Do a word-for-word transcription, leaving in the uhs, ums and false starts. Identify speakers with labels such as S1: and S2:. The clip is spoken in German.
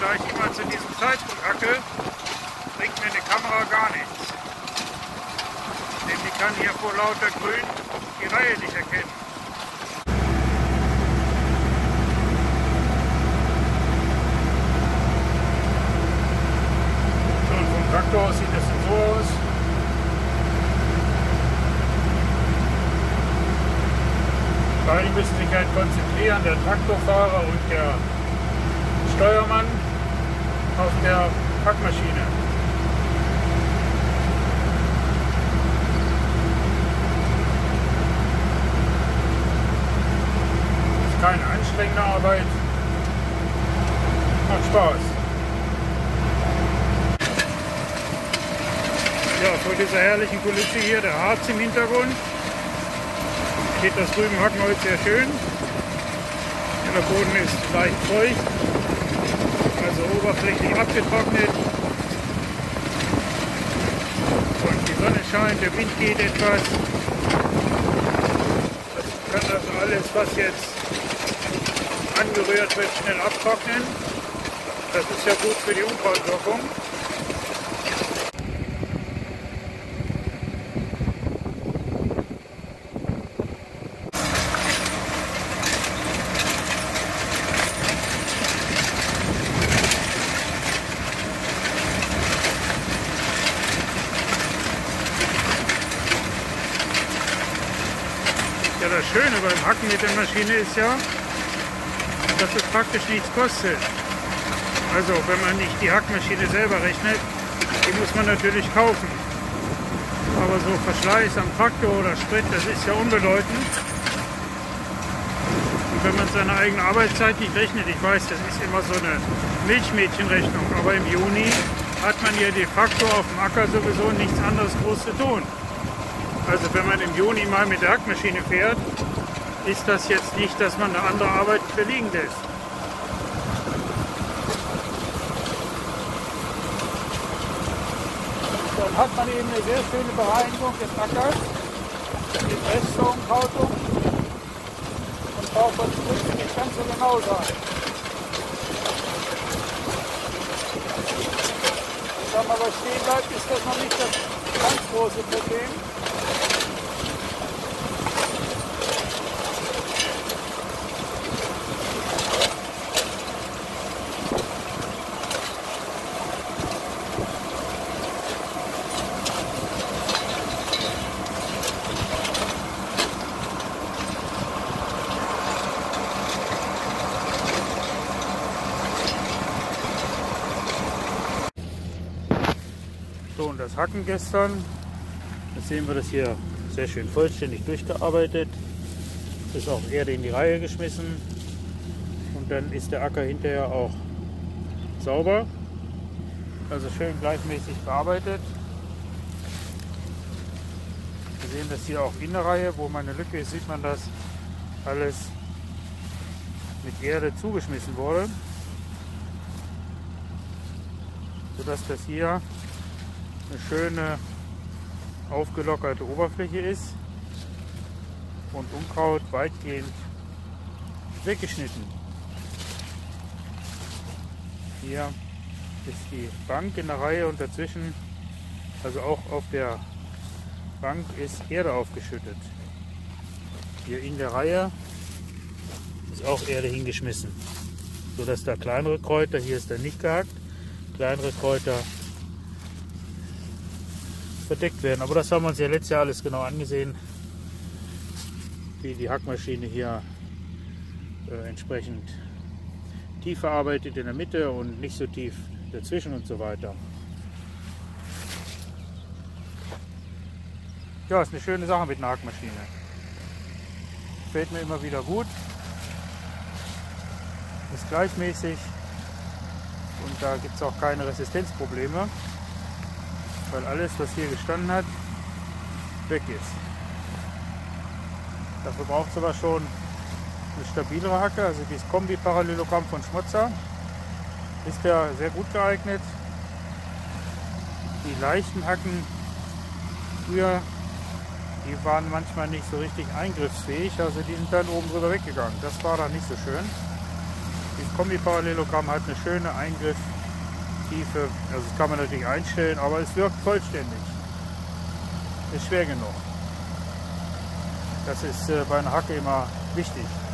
S1: sage ich immer zu diesem Zeitpunkt-Hacke, bringt mir eine Kamera gar nichts. Denn die kann hier vor lauter Grün die Reihe nicht erkennen. So, und vom Traktor aus sieht das dann so aus. Beide müssen sich halt konzentrieren, der Traktorfahrer und der Steuermann auf der Hackmaschine. Das ist keine anstrengende Arbeit, macht Spaß. Ja, vor dieser herrlichen Kulisse hier der Harz im Hintergrund. Steht das drüben Hackenholz sehr schön. Der Boden ist leicht feucht, also oberflächlich abgetrocknet. Und die Sonne scheint, der Wind geht etwas. Das kann also alles, was jetzt angerührt wird, schnell abtrocknen. Das ist ja gut für die Unkrautwirkung. Ja, das Schöne beim Hacken mit der Maschine ist ja, dass es praktisch nichts kostet. Also wenn man nicht die Hackmaschine selber rechnet, die muss man natürlich kaufen. Aber so Verschleiß am Traktor oder Sprit, das ist ja unbedeutend. Und wenn man seine eigene Arbeitszeit nicht rechnet, ich weiß, das ist immer so eine Milchmädchenrechnung, aber im Juni hat man ja de facto auf dem Acker sowieso nichts anderes groß zu tun. Also wenn man im Juni mal mit der Hackmaschine fährt, ist das jetzt nicht, dass man eine andere Arbeit verliegen lässt. Dann hat man eben eine sehr schöne Bereinigung des Ackers, mit Restunkrautung und braucht von Spritzen nicht ganz so genau sein. Wenn man aber stehen bleibt, ist das noch nicht das ganz große Problem. So, und das Hacken gestern, jetzt sehen wir das hier sehr schön vollständig durchgearbeitet. Es ist auch Erde in die Reihe geschmissen und dann ist der Acker hinterher auch sauber, also schön gleichmäßig bearbeitet. Wir sehen das hier auch in der Reihe, wo meine Lücke ist, sieht man, dass alles mit Erde zugeschmissen wurde, sodass das hier eine schöne aufgelockerte Oberfläche ist und Unkraut weitgehend weggeschnitten. Hier ist die Bank in der Reihe und dazwischen, also auch auf der Bank, ist Erde aufgeschüttet. Hier in der Reihe ist auch Erde hingeschmissen, sodass da kleinere Kräuter, hier ist da nicht gehackt, kleinere Kräuter verdeckt werden. Aber das haben wir uns ja letztes Jahr alles genau angesehen, wie die Hackmaschine hier äh, entsprechend tief verarbeitet in der Mitte und nicht so tief dazwischen und so weiter. Ja, ist eine schöne Sache mit einer Hackmaschine. Gefällt mir immer wieder gut. Ist gleichmäßig und da gibt es auch keine Resistenzprobleme, weil alles, was hier gestanden hat, weg ist. Dafür braucht es aber schon eine stabilere Hacke, also dieses Kombi-Parallelogramm von Schmotzer ist ja sehr gut geeignet. Die leichten Hacken früher, die waren manchmal nicht so richtig eingriffsfähig, also die sind dann oben drüber weggegangen. Das war dann nicht so schön. Dieses Kombi-Parallelogramm hat eine schöne Eingriffstiefe. Also das kann man natürlich einstellen, aber es wirkt vollständig. Ist schwer genug. Das ist äh, bei einer Hacke immer wichtig.